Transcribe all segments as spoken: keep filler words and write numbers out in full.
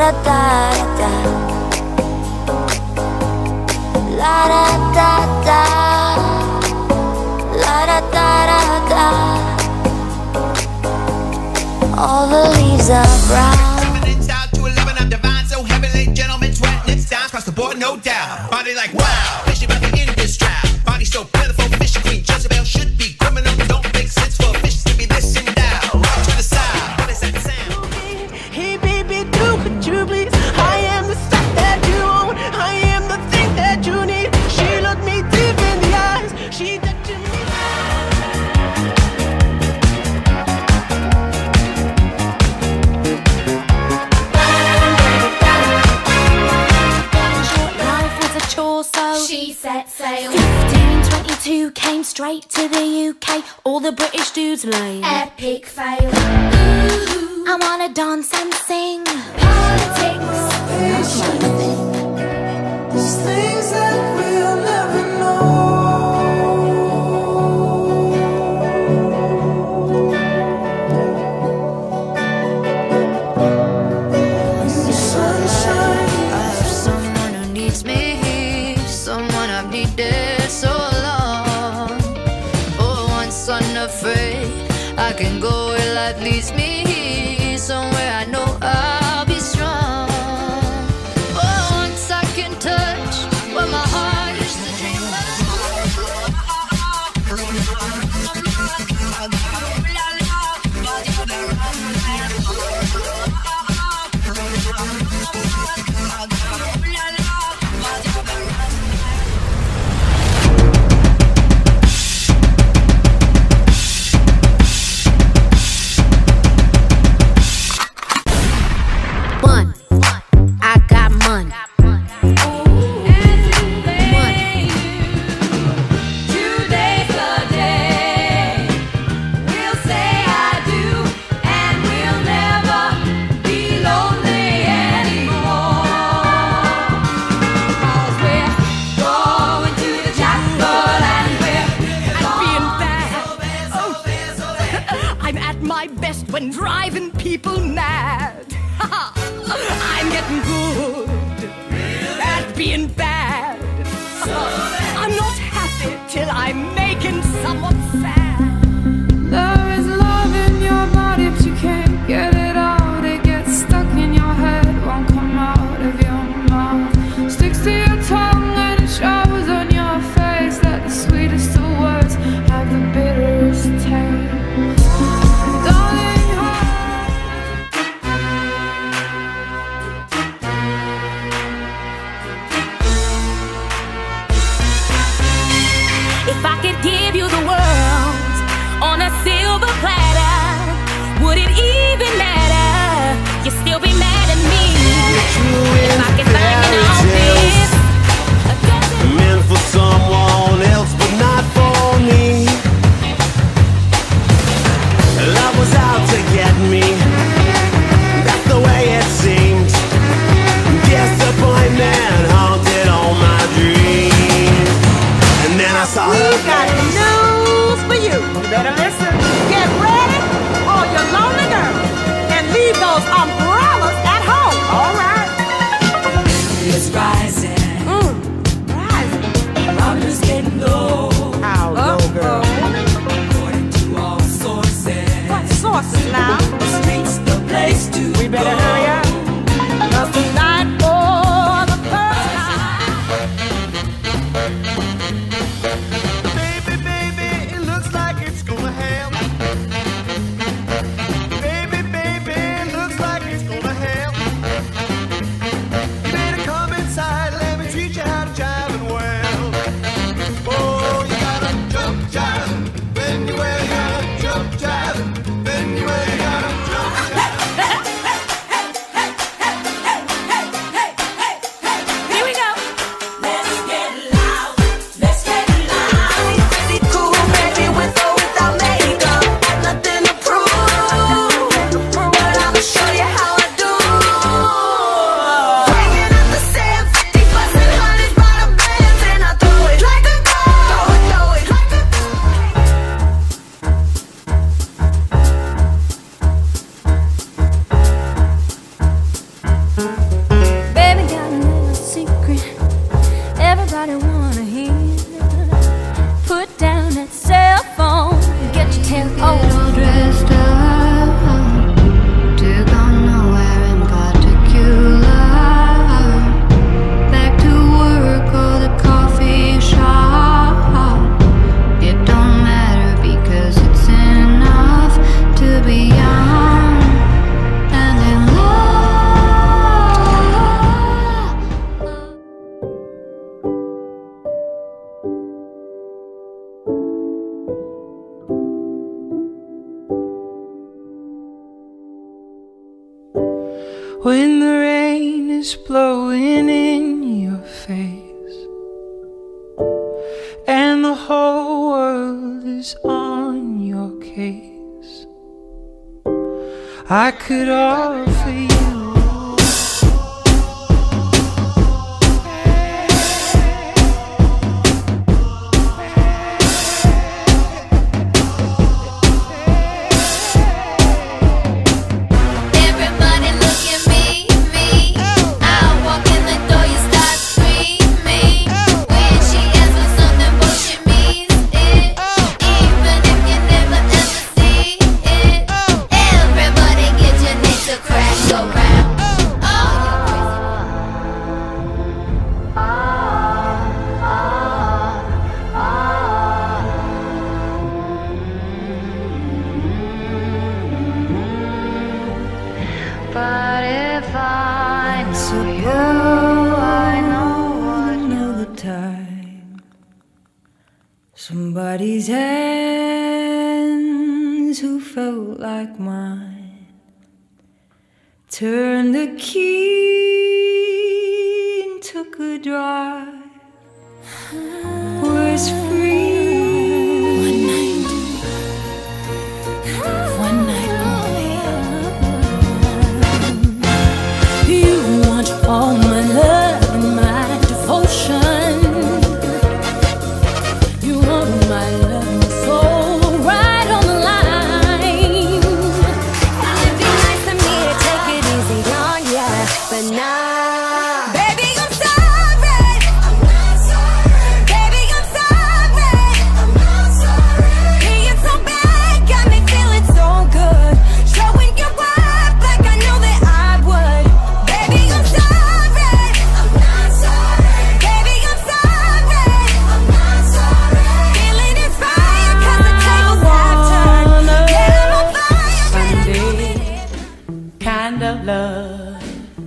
da da da. La da da da. La da da da da. All the leaves are brown. Coming in style to eleven, I'm divine, so heavenly. Gentlemen, sweat, lips down, across the board, no doubt. Body like wow, fish about the end of this trap. Body so plentiful, fishy queen Jezebel should be criminal. Don't make sense for fishes to be this and that. Rock to the side, what is that sound? Hey baby, do what you please. I am the stuff that you own. I am the thing that you need. She looked me deep in the eyes. She touching me. Life was a chore, so She set sail. fifteen twenty-two came straight to the U K. All the British dudes lame. Epic fail. Ooh, I wanna dance and sing. politics. There's things that we'll never know. The sunshine. I have someone who needs me, someone I've needed so long. Oh, once unafraid, I can go where life leads me, somewhere I know I'll be strong. Oh, once I can touch what my heart used to dream One, I got money. Money. Today's the day. We'll say I do, and we'll never be lonely anymore. 'Cause we're going to the chapel, and we're Being bad. Oh. I'm at my best when driving people mad. I'm getting good at being bad. I'm not happy till I'm making someone sad. There is love in your body, but you can't get it out. It gets stuck in your head, won't come out of your mouth. Sticks to your tongue and it shows on your face that the sweetest of words have the bitterest taste. Darling, If I could give you the world on a silver platter, would it even matter? You'd still be mad at me. If I could find an office, a dozen Meant for someone else, but not for me. Love was out to get me. That's the way it seemed. Disappointment haunted all my dreams. And then I saw her We've got face. news for you. You better listen. Get ready, all you lonely girls, and leave those umbrellas at home. All right. It's rising. Mm. Rising. Numbers getting low. How low, girl? According to all sources. What sources now? The streets the place to We better go. hurry up. 'Cause tonight, for the first time. Baby, baby, it looks like it's gonna happen. Baby, baby, it looks like it's gonna happen. You better come inside, let me teach you how to jive and well. Oh, when the rain is blowing in your face and the whole world is on your case. I could offer you somebody's hands who felt like mine turned the key and took a drive. Was free one night, one night only. You want all my love and my devotion. You want my love and soul right on the line. It'd be nice of me to take it easy on ya, but nah. Baby, I'm sorry. I'm not sorry. Baby, I'm sorry. I'm not sorry. Being so bad got me feeling so good. Showing you up like I know that I would. Baby, I'm sorry. I'm not sorry. Baby, I'm sorry. I'm not sorry. Feeling inspired 'cause the tables have turned. Yeah, I'm on fire. Sunday kind of love,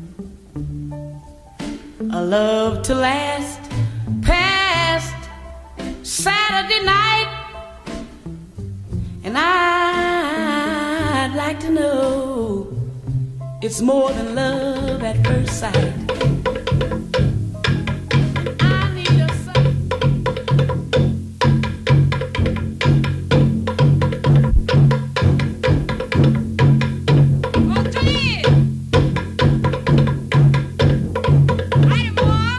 a love to last past Saturday night, and I'd like to know it's more than love at first sight. I need your son. Go to it. Write it, boy.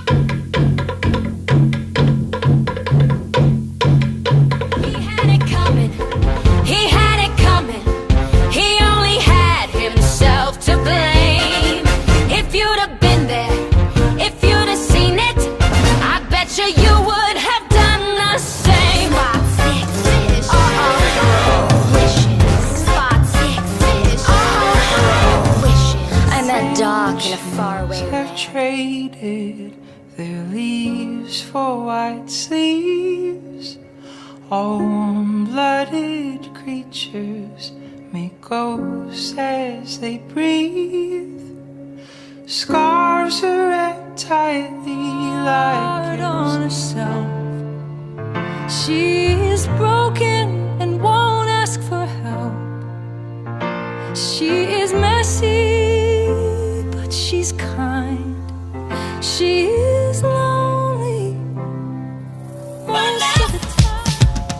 He had it coming. He had it coming. He only had himself to blame. If you'd have been there, if you'd have seen it, I bet you you would have done the same. Spot six fish. Uh-oh. Wishes. Spot six fish. Uh-oh. Wishes. I'm at dock in a faraway land. Have traded their leaves for white sleeves. All warm-blooded creatures make ghosts as they breathe. Scars are wrapped tightly like on herself. She is broken and won't ask for help. She is messy, but she's kind. She is lonely most of the time.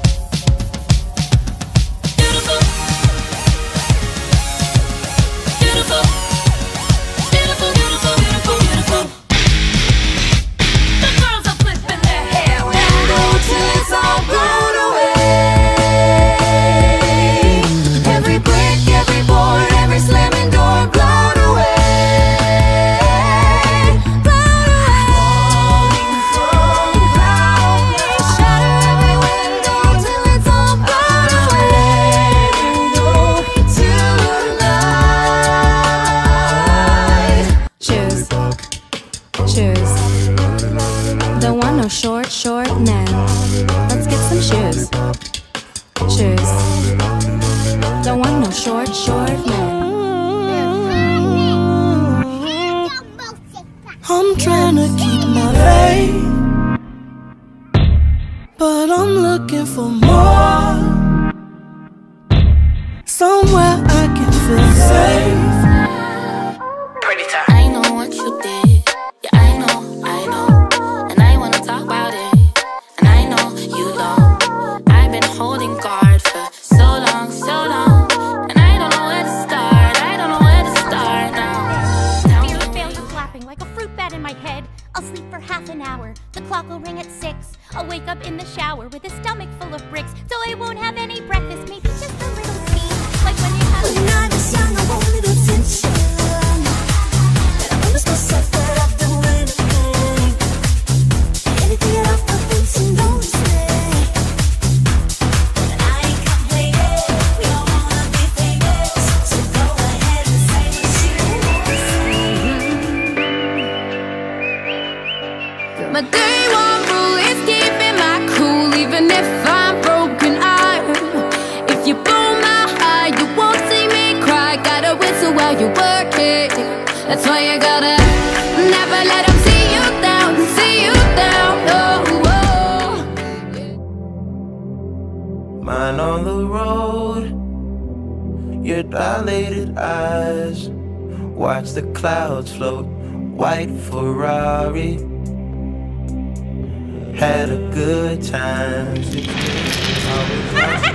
Beautiful, beautiful, beautiful, beautiful, beautiful, beautiful. The girls are flipping their hair now till it's all blown away. Every brick, every board, every slamming door blown away. Blown away. Shatter every window till it's all blown away. Tonight. Shoes, shoes. Don't want no short, short men. Let's get some shoes. Shoes. Don't want no short, short men. I'm trying to keep my faith, but I'm looking for more. Somewhere I can feel safe. Pretty That's why you gotta never let them see you down, see you down. Oh, oh. Mine on the road, your dilated eyes, watch the clouds float, white Ferrari. Had a good time.